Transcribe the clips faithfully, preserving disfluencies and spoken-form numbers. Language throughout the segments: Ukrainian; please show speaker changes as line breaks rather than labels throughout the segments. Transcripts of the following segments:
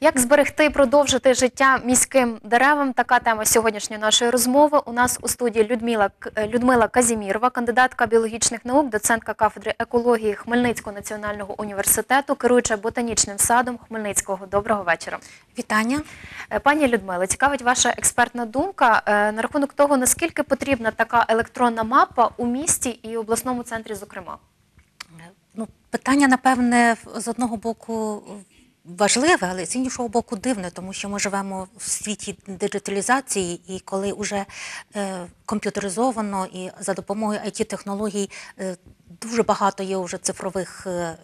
Як зберегти і продовжити життя міським деревам? Така тема сьогоднішньої нашої розмови. У нас у студії Людмила, Людмила Казімірова, кандидатка біологічних наук, доцентка кафедри екології Хмельницького національного університету, керуюча ботанічним садом Хмельницького. Доброго вечора.
Вітання.
Пані Людмило, цікавить ваша експертна думка на рахунок того, наскільки потрібна така електронна мапа у місті і обласному центрі, зокрема?
Ну, питання, напевне, з одного боку важливе, але з іншого боку дивне, тому що ми живемо в світі диджиталізації, і коли вже е, комп'ютеризовано і за допомогою ай ті-технологій е, дуже багато є вже цифрових е,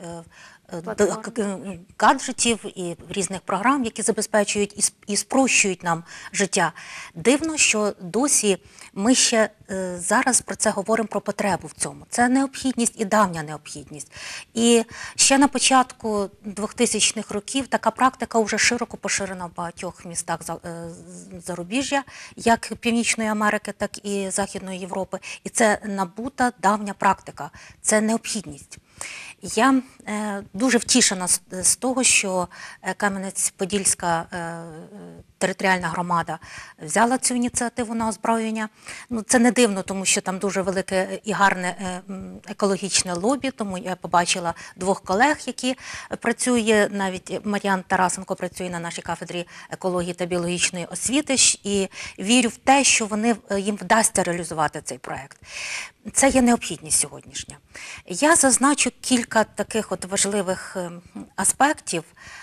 е, гаджетів і різних програм, які забезпечують і спрощують нам життя. Дивно, що досі ми ще е, зараз про це говоримо, про потребу в цьому. Це необхідність і давня необхідність. І ще на початку двохтисячних років така практика вже широко поширена в багатьох містах за, е, зарубіжжя, як Північної Америки, так і Західної Європи. І це набута давня практика, це необхідність. Я е, дуже втішена з, з того, що Кам'янець-Подільська е, територіальна громада взяла цю ініціативу на озброєння. Ну, це не дивно, тому що там дуже велике і гарне е, екологічне лобі, тому я побачила двох колег, які працює, навіть Мар'ян Тарасенко працює на нашій кафедрі екології та біологічної освіти, і вірю в те, що вони, їм вдасться реалізувати цей проєкт. Це є необхідність сьогоднішня. Я зазначу кілька таких от важливих аспектів,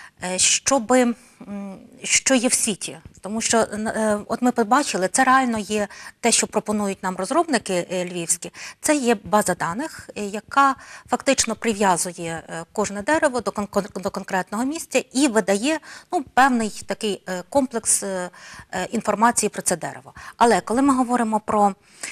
щоби, що є в світі. Тому що, от ми побачили, це реально є те, що пропонують нам розробники львівські, це є база даних, яка фактично прив'язує кожне дерево до, кон до конкретного місця і видає ну, певний такий комплекс інформації про це дерево. Але коли ми говоримо про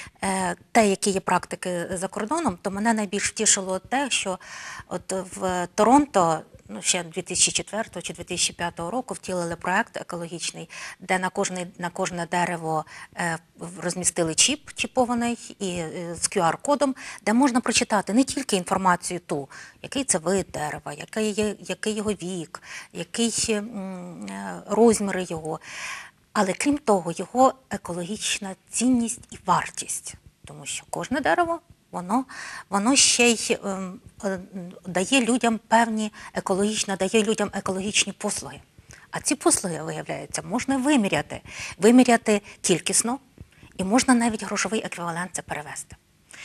те, які є практики за кордоном, то мене найбільш втішило те, що от в Торонто ну, ще дві тисячі четвертого чи дві тисячі п'ятого року втілили проєкт екологічний, де на кожне, на кожне дерево е, розмістили чіп чіпований і е, з ку ар-кодом, де можна прочитати не тільки інформацію ту, який це вид дерева, який, є, який його вік, який е, розміри його, але крім того, його екологічна цінність і вартість, тому що кожне дерево Воно, воно ще й е, е, дає людям певні екологічні, дає людям екологічні послуги. А ці послуги, виявляється, можна виміряти. Виміряти кількісно і можна навіть грошовий еквівалент це перевести.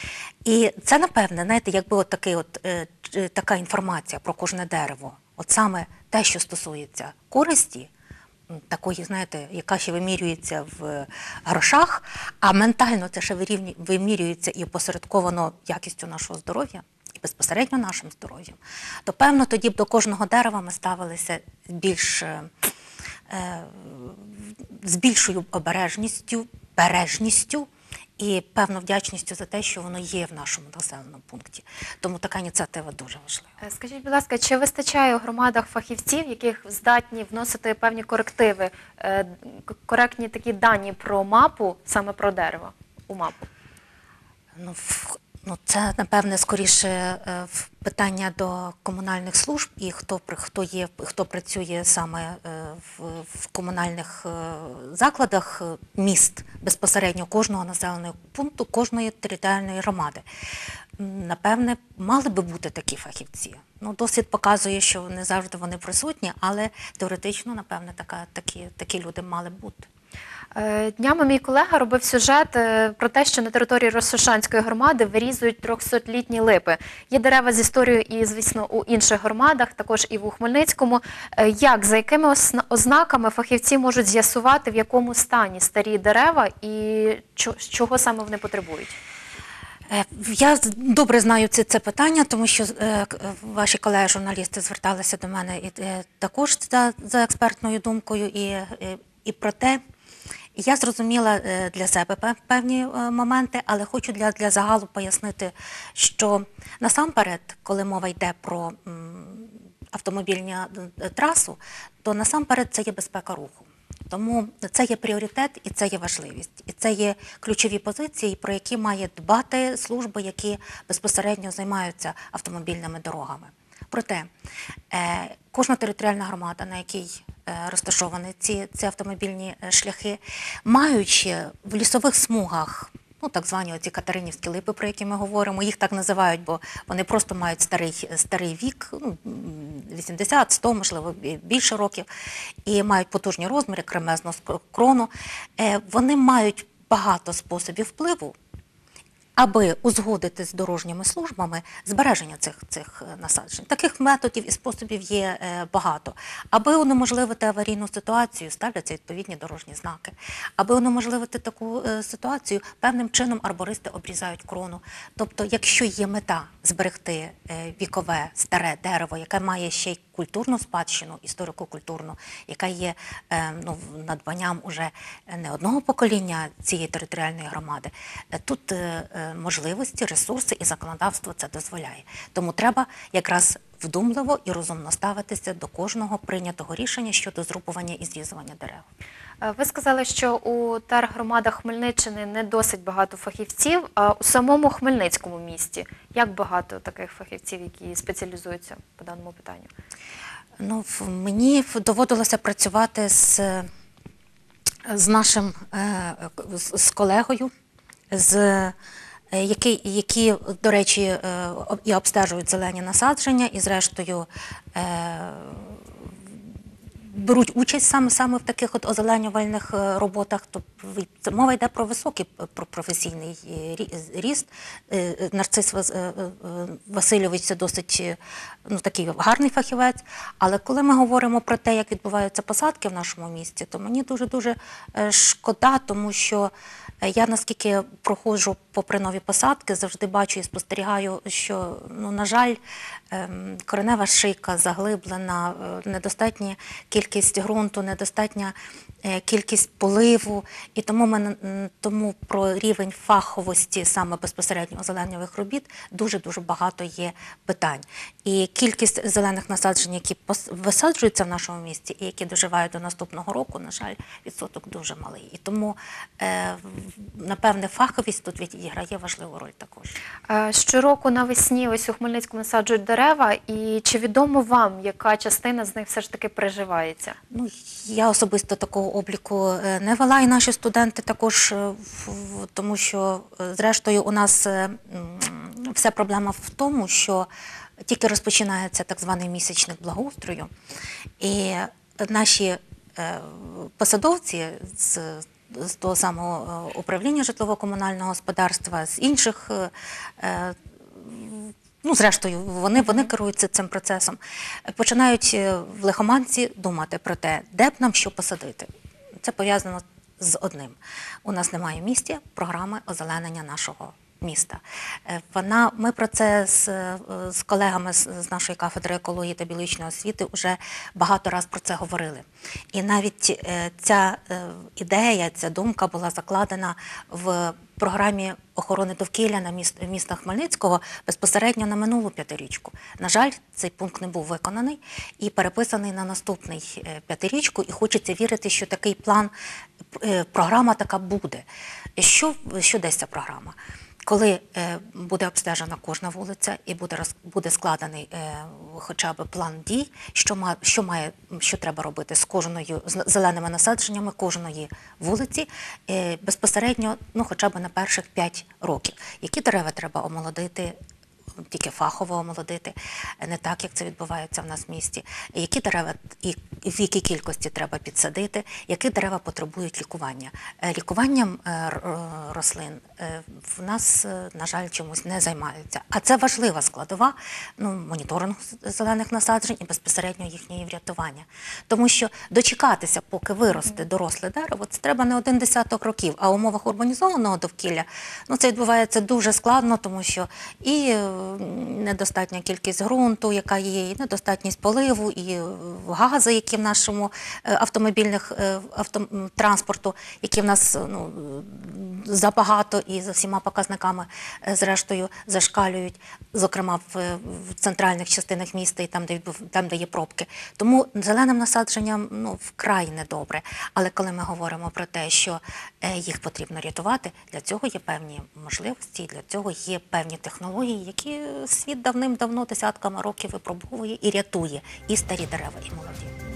І це, напевне, знаєте, якби от такий от, е, така інформація про кожне дерево, от саме те, що стосується користі, такої, знаєте, яка ще вимірюється в грошах, а ментально це ще вимірюється і опосередковано якістю нашого здоров'я, і безпосередньо нашим здоров'ям, то, певно, тоді б до кожного дерева ми ставилися більш, е, з більшою обережністю, бережністю, і певно вдячністю за те, що воно є в нашому населеному пункті. Тому така ініціатива дуже важлива.
Скажіть, будь ласка, чи вистачає у громадах фахівців, яких здатні вносити певні корективи, коректні такі дані про мапу, саме про дерево, у мапу?
Ну, Ну, це, напевне, скоріше питання до комунальних служб і хто, хто, є, хто працює саме в, в комунальних закладах міст, безпосередньо кожного населеного пункту, кожної територіальної громади. Напевне, мали би бути такі фахівці. Ну, досвід показує, що не завжди вони присутні, але теоретично, напевне, така, такі, такі люди мали б бути.
Днями мій колега робив сюжет про те, що на території Росошанської громади вирізують трьохсотлітні липи. Є дерева з історією і, звісно, у інших громадах, також і в Хмельницькому. Як, за якими ознаками фахівці можуть з'ясувати, в якому стані старі дерева і чого саме вони потребують?
Я добре знаю це, це питання, тому що е, ваші колеги-журналісти зверталися до мене і, е, також за, за експертною думкою і, і, і про те. Я зрозуміла для себе певні моменти, але хочу для, для загалу пояснити, що насамперед, коли мова йде про автомобільну трасу, то насамперед це є безпека руху. Тому це є пріоритет і це є важливість. І це є ключові позиції, про які має дбати служби, які безпосередньо займаються автомобільними дорогами. Проте е, кожна територіальна громада, на якій е, розташовані ці, ці автомобільні е, шляхи, маючи в лісових смугах, ну, так звані оці катеринівські липи, про які ми говоримо, їх так називають, бо вони просто мають старий, старий вік, ну, вісімдесят, сто, можливо, більше років, і мають потужні розміри, кремезну крону. Е, вони мають багато способів впливу, аби узгодити з дорожніми службами збереження цих, цих насаджень. Таких методів і способів є е, багато. Аби унеможливити аварійну ситуацію, ставляться відповідні дорожні знаки. Аби унеможливити таку е, ситуацію, певним чином арбористи обрізають крону. Тобто, якщо є мета зберегти е, вікове, старе дерево, яке має ще й культурну спадщину, історико-культурну, яка є е, ну, надбанням уже не одного покоління цієї територіальної громади, е, тут е, можливості, ресурси і законодавство це дозволяє. Тому треба якраз вдумливо і розумно ставитися до кожного прийнятого рішення щодо зрубування і зрізування дерев.
Ви сказали, що у тергромадах Хмельниччини не досить багато фахівців, а у самому Хмельницькому місті як багато таких фахівців, які спеціалізуються по даному питанню?
Ну, мені доводилося працювати з, з нашим з колегою, з які, які, до речі, і обстежують зелені насадження, і зрештою беруть участь саме, саме в таких от озеленювальних роботах. Тобто мова йде про високий про професійний ріст. Нарцис Васильович – це досить ну, такий гарний фахівець. Але коли ми говоримо про те, як відбуваються посадки в нашому місті, то мені дуже-дуже шкода, тому що я, наскільки проходжу попри нові посадки, завжди бачу і спостерігаю, що, ну, на жаль, коренева шийка заглиблена, недостатня кількість ґрунту, недостатня кількість поливу. І тому, ми, тому про рівень фаховості саме безпосередньо озеленювальних робіт дуже-дуже багато є питань. І кількість зелених насаджень, які висаджуються в нашому місті і які доживають до наступного року, на жаль, відсоток дуже малий. І тому, напевне, фаховість тут відіграє важливу роль також.
Щороку навесні ось у Хмельницькому насаджують дерева, і чи відомо вам, яка частина з них все ж таки приживається?
Ну, я особисто такого обліку не вела, і наші студенти також, тому що, зрештою, у нас вся проблема в тому, що тільки розпочинається так званий місячник благоустрою, і наші посадовці з з того самого управління житлово-комунального господарства, з інших, ну, зрештою, вони, вони керуються цим процесом, починають в лихоманці думати про те, де б нам що посадити. Це пов'язано з одним. У нас немає в місті програми озеленення нашого міста. Вона, ми про це з, з колегами з, з нашої кафедри екології та біологічної освіти вже багато раз про це говорили. І навіть е, ця е, ідея, ця думка була закладена в програмі охорони довкілля на міст, міста Хмельницького безпосередньо на минулу п'ятирічку. На жаль, цей пункт не був виконаний і переписаний на наступний п'ятирічку, і хочеться вірити, що такий план, програма така буде. Що, що десь ця програма? Коли е, буде обстежена кожна вулиця і буде, роз, буде складений е, хоча б план дій, що, ма, що, має, що треба робити з кожною, з зеленими насадженнями кожної вулиці, е, безпосередньо, ну, хоча б на перших п'ять років. Які дерева треба омолодити, тільки фахово омолодити, не так, як це відбувається в нас в місті. Які дерева і в якій кількості треба підсадити, які дерева потребують лікування. Лікуванням рослин в нас, на жаль, чомусь не займаються. А це важлива складова, ну, моніторингу зелених насаджень і безпосередньо їхньої врятування. Тому що дочекатися, поки виросте доросле дерево, це треба не один десяток років, а в умовах урбанізованого довкілля, ну, це відбувається дуже складно, тому що і недостатня кількість ґрунту, яка є, і недостатність поливу, і гази, які в нашому автомобільних автотранспорту, які в нас, ну, забагато і за всіма показниками, зрештою, зашкалюють, зокрема в, в центральних частинах міста і там, де, там, де є пробки. Тому зеленим насадженням, ну, вкрай недобре. Але коли ми говоримо про те, що їх потрібно рятувати, для цього є певні можливості, для цього є певні технології, які світ давним-давно десятками років випробовує і рятує і старі дерева, і молоді.